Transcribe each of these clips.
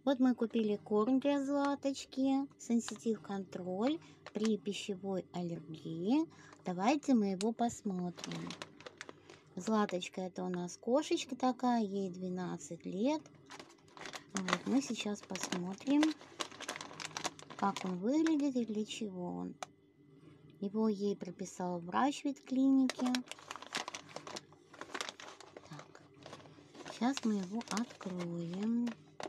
Вот мы купили корм для Златочки, сенситив контроль при пищевой аллергии. Давайте мы его посмотрим. Златочка — это у нас кошечка такая, ей 12 лет. Вот мы сейчас посмотрим, как он выглядит и для чего он. Его ей прописал врач в ветклинике. Так, сейчас мы его откроем.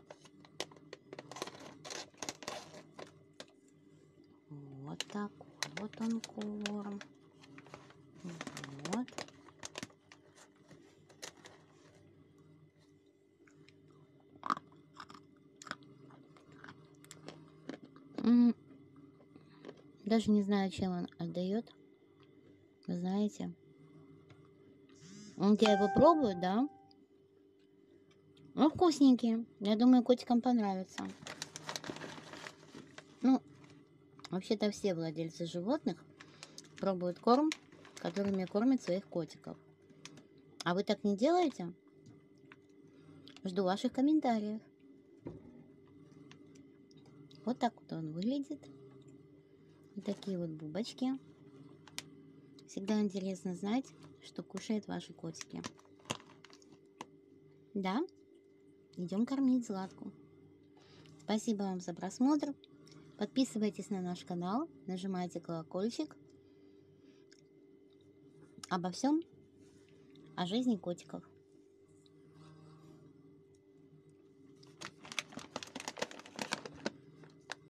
Вот такой вот он корм. Вот. Даже не знаю, чем он отдает. Вы знаете. Вот я его пробую, да? Он вкусненький. Я думаю, котикам понравится. Ну, вообще-то все владельцы животных пробуют корм, которыми кормят своих котиков. А вы так не делаете? Жду ваших комментариев. Вот так вот он выглядит. Вот такие вот бубочки. Всегда интересно знать, что кушают ваши котики. Да, идем кормить Златку. Спасибо вам за просмотр. Подписывайтесь на наш канал, нажимайте колокольчик. Обо всем о жизни котиков.